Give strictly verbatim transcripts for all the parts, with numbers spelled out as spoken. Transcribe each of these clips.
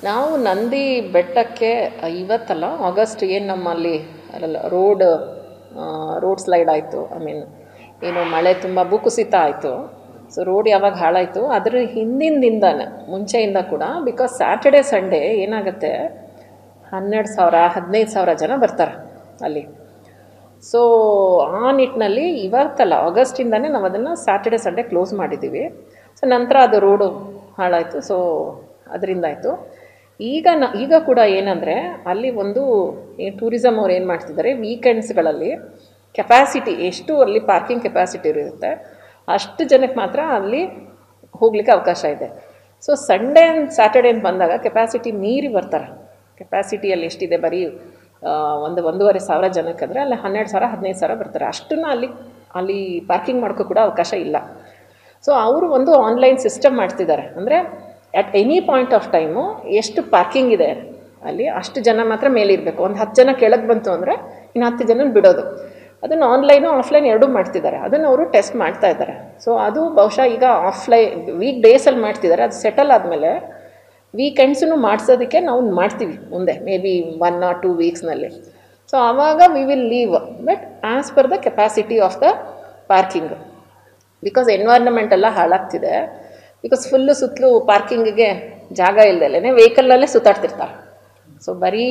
ನಾವು ನಂದಿ ಬೆಟ್ಟಕ್ಕೆ ಇವತ್ತಲ್ಲ ಆಗಸ್ಟ್ ಏನು ನಮ್ಮಲ್ಲಿ ಅಲ್ಲ ರೋಡ್ ರೋಡ್ ಸ್ಲೈಡ್ ಆಯಿತು. ಐ ಮೀನ್ ಏನು ಮಳೆ ತುಂಬ ಭೂಕುಸಿತ ಆಯಿತು. ಸೊ ರೋಡ್ ಯಾವಾಗ ಹಾಳಾಯಿತು ಅದ್ರ ಹಿಂದಿನ ದಿನನೇ ಮುಂಚೆಯಿಂದ ಕೂಡ, ಬಿಕಾಸ್ ಸ್ಯಾಟರ್ಡೆ ಸಂಡೇ ಏನಾಗುತ್ತೆ, ಹನ್ನೆರಡು ಸಾವಿರ ಹದಿನೈದು ಸಾವಿರ ಜನ ಬರ್ತಾರೆ ಅಲ್ಲಿ. ಸೊ ಆ ನಿಟ್ಟಿನಲ್ಲಿ ಇವತ್ತಲ್ಲ ಆಗಸ್ಟಿಂದನೇ ನಾವು ಅದನ್ನು ಸ್ಯಾಟರ್ಡೆ ಸಂಡೇ ಕ್ಲೋಸ್ ಮಾಡಿದ್ದೀವಿ. ಸೊ ನಂತರ ಅದು ರೋಡು ಹಾಳಾಯಿತು. ಸೊ ಅದರಿಂದ ಆಯಿತು. ಈಗ ನ ಈಗ ಕೂಡ ಏನಂದರೆ ಅಲ್ಲಿ ಒಂದು ಟೂರಿಸಮ್ ಅವ್ರು ಏನು ಮಾಡ್ತಿದ್ದಾರೆ, ವೀಕೆಂಡ್ಸ್ಗಳಲ್ಲಿ ಕೆಪಾಸಿಟಿ ಎಷ್ಟು ಅಲ್ಲಿ ಪಾರ್ಕಿಂಗ್ ಕೆಪಾಸಿಟಿ ಇರುತ್ತೆ ಅಷ್ಟು ಜನಕ್ಕೆ ಮಾತ್ರ ಅಲ್ಲಿ ಹೋಗಲಿಕ್ಕೆ ಅವಕಾಶ ಇದೆ. ಸೊ ಸಂಡೇ ಆ್ಯಂಡ್ ಸ್ಯಾಟರ್ಡೇ ಅಂತ ಬಂದಾಗ ಕೆಪಾಸಿಟಿ ಮೀರಿ ಬರ್ತಾರೆ. ಕೆಪಾಸಿಟಿಯಲ್ಲಿ ಎಷ್ಟಿದೆ, ಬರೀ ಒಂದು ಒಂದೂವರೆ ಸಾವಿರ ಜನಕ್ಕಾದರೆ ಅಲ್ಲಿ ಹನ್ನೆರಡು ಸಾವಿರ ಹದಿನೈದು ಸಾವಿರ ಬರ್ತಾರೆ. ಅಷ್ಟನ್ನು ಅಲ್ಲಿ ಅಲ್ಲಿ ಪಾರ್ಕಿಂಗ್ ಮಾಡೋಕ್ಕೂ ಕೂಡ ಅವಕಾಶ ಇಲ್ಲ. ಸೊ ಅವರು ಒಂದು ಆನ್ಲೈನ್ ಸಿಸ್ಟಮ್ ಮಾಡ್ತಿದ್ದಾರೆ. ಅಂದರೆ at any point of time ಎಷ್ಟು ಪಾರ್ಕಿಂಗ್ ಇದೆ ಅಲ್ಲಿ ಅಷ್ಟು ಜನ ಮಾತ್ರ ಮೇಲಿರಬೇಕು. ಒಂದು ಹತ್ತು ಜನ ಕೆಳಗೆ ಬಂತು ಅಂದರೆ ಇನ್ನು ಹತ್ತು ಜನ ಬಿಡೋದು. ಅದನ್ನು ಆನ್ಲೈನು ಆಫ್ಲೈನ್ ಎರಡೂ ಮಾಡ್ತಿದ್ದಾರೆ. ಅದನ್ನು ಅವರು ಟೆಸ್ಟ್ ಮಾಡ್ತಾ ಇದ್ದಾರೆ. ಸೊ ಅದು ಬಹುಶಃ ಈಗ ಆಫ್ಲೈನ್ ವೀಕ್ ಡೇಸಲ್ಲಿ ಮಾಡ್ತಿದ್ದಾರೆ. ಅದು ಸೆಟಲ್ ಆದಮೇಲೆ ವೀಕೆಂಡ್ಸನ್ನು ಮಾಡಿಸೋದಕ್ಕೆ ನಾವು ಮಾಡ್ತೀವಿ ಮುಂದೆ, maybe one or two ವೀಕ್ಸ್ನಲ್ಲಿ. ಸೊ ಆವಾಗ we will leave, but as per the capacity of the parking. Because environment ಎಲ್ಲ ಹಾಳಾಗ್ತಿದೆ. ಬಿಕಾಸ್ ಫುಲ್ಲು ಸುತ್ತಲೂ ಪಾರ್ಕಿಂಗಿಗೆ ಜಾಗ ಇಲ್ದಲೇ ವೆಹಿಕಲ್ಲಲ್ಲೇ ಸುತ್ತಾಡ್ತಿರ್ತಾರೆ. ಸೊ ಬರೀ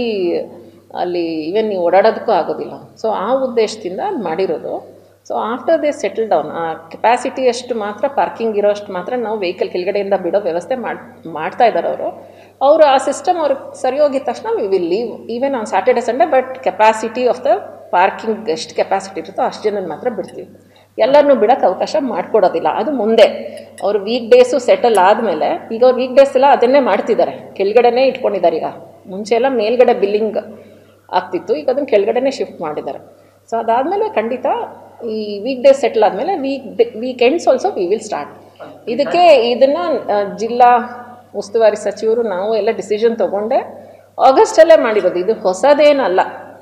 ಅಲ್ಲಿ ಈವನ್ ನೀವು ಓಡಾಡೋದಕ್ಕೂ ಆಗೋದಿಲ್ಲ. ಸೊ ಆ ಉದ್ದೇಶದಿಂದ ಅದು ಮಾಡಿರೋದು. So after they settle down, ಆ ಕೆಪಾಸಿಟಿ ಅಷ್ಟು ಮಾತ್ರ ಪಾರ್ಕಿಂಗ್ ಇರೋ ಅಷ್ಟು ಮಾತ್ರ ನಾವು ವೆಹಿಕಲ್ ಕೆಳಗಡೆಯಿಂದ ಬಿಡೋ ವ್ಯವಸ್ಥೆ ಮಾಡಿ ಮಾಡ್ತಾ ಇದ್ದಾರೆ ಅವರು. ಅವರು ಆ ಸಿಸ್ಟಮ್ ಅವ್ರಿಗೆ ಸರಿ ಹೋಗಿದ ತಕ್ಷಣ we will leave even on Saturday Sunday. But capacity of the parking ಎಷ್ಟು ಕೆಪಾಸಿಟಿ ಇರುತ್ತೋ ಅಷ್ಟು ಜನ ಮಾತ್ರ ಬಿಡ್ತೀವಿ. ಎಲ್ಲರನ್ನೂ ಬಿಡೋಕ್ಕೆ ಅವಕಾಶ ಮಾಡಿಕೊಡೋದಿಲ್ಲ. ಅದು ಮುಂದೆ ಅವರು ವೀಕ್ ಡೇಸು ಸೆಟಲ್ ಆದಮೇಲೆ, ಈಗ ಅವ್ರು ವೀಕ್ ಡೇಸ್ ಎಲ್ಲ ಅದನ್ನೇ ಮಾಡ್ತಿದ್ದಾರೆ, ಕೆಳಗಡೆನೇ ಇಟ್ಕೊಂಡಿದ್ದಾರೆ. ಈಗ ಮುಂಚೆ ಎಲ್ಲ ಮೇಲ್ಗಡೆ ಬಿಲ್ಲಿಂಗ್ ಆಗ್ತಿತ್ತು, ಈಗ ಅದನ್ನು ಕೆಳಗಡೆನೇ ಶಿಫ್ಟ್ ಮಾಡಿದ್ದಾರೆ. ಸೊ ಅದಾದಮೇಲೆ ಖಂಡಿತ ಈ ವೀಕ್ ಡೇಸ್ ಸೆಟಲ್ ಆದಮೇಲೆ weekday weekends also we will start. ಇದಕ್ಕೆ ಇದನ್ನು ಜಿಲ್ಲಾ ಉಸ್ತುವಾರಿ ಸಚಿವರು ನಾವು ಎಲ್ಲ ಡಿಸಿಷನ್ ತೊಗೊಂಡೆ ಆಗಸ್ಟಲ್ಲೇ ಮಾಡಿರೋದು. ಇದು ಹೊಸದೇನಲ್ಲ,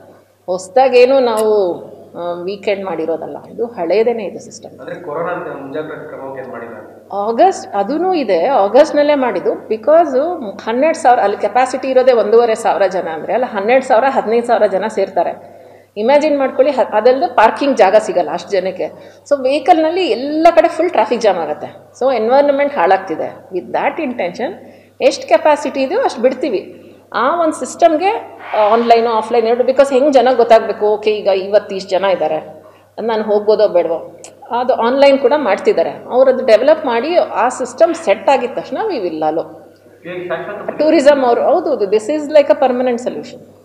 ಹೊಸದಾಗೇನು ನಾವು ವೀಕೆಂಡ್ ಮಾಡಿರೋದಲ್ಲ, ಇದು ಹಳೇದೇನೆ ಇದು ಸಿಸ್ಟಮ್. ಆಗಸ್ಟ್ ಅದೂ ಇದೆ, ಆಗಸ್ಟ್ನಲ್ಲೇ ಮಾಡಿದ್ದು. ಬಿಕಾಸು ಹನ್ನೆರಡು ಸಾವಿರ ಅಲ್ಲಿ ಕೆಪಾಸಿಟಿ ಇರೋದೇ ಒಂದೂವರೆ ಸಾವಿರ ಜನ ಅಂದರೆ ಅಲ್ಲಿ ಹನ್ನೆರಡು ಸಾವಿರ ಹದಿನೈದು ಸಾವಿರ ಜನ ಸೇರ್ತಾರೆ. ಇಮ್ಯಾಜಿನ್ ಮಾಡ್ಕೊಳ್ಳಿ, ಅದಲ್ಲದೆ ಪಾರ್ಕಿಂಗ್ ಜಾಗ ಸಿಗಲ್ಲ ಅಷ್ಟು ಜನಕ್ಕೆ. ಸೊ ವೆಹಿಕಲ್ನಲ್ಲಿ ಎಲ್ಲ ಕಡೆ ಫುಲ್ ಟ್ರಾಫಿಕ್ ಜಾಮ್ ಆಗುತ್ತೆ. ಸೊ ಎನ್ವೈರ್ನ್ಮೆಂಟ್ ಹಾಳಾಗ್ತಿದೆ. ವಿತ್ ದ್ಯಾಟ್ ಇಂಟೆನ್ಷನ್ ಎಷ್ಟು ಕೆಪಾಸಿಟಿ ಇದೆಯೋ ಅಷ್ಟು ಬಿಡ್ತೀವಿ. ಆ ಒಂದು ಸಿಸ್ಟಮ್ಗೆ ಆನ್ಲೈನು ಆಫ್ಲೈನ್ ಎರಡು. ಬಿಕಾಸ್ ಹೆಂಗೆ ಜನ ಗೊತ್ತಾಗಬೇಕು, ಓಕೆ ಈಗ ಇವತ್ತು ಇಷ್ಟು ಜನ ಇದ್ದಾರೆ, ಅದು ನಾನು ಹೋಗ್ಬೋದೋ ಬೇಡವೋ, ಅದು ಆನ್ಲೈನ್ ಕೂಡ ಮಾಡ್ತಿದ್ದಾರೆ. ಅವರು ಅದು ಡೆವಲಪ್ ಮಾಡಿ ಆ ಸಿಸ್ಟಮ್ ಸೆಟ್ ಆಗಿದ ತಕ್ಷಣ ವಿ ವಿಲ್ ಅಲೋ ಟೂರಿಸಮ್ ಅವರು. ಹೌದು, this is like a permanent solution.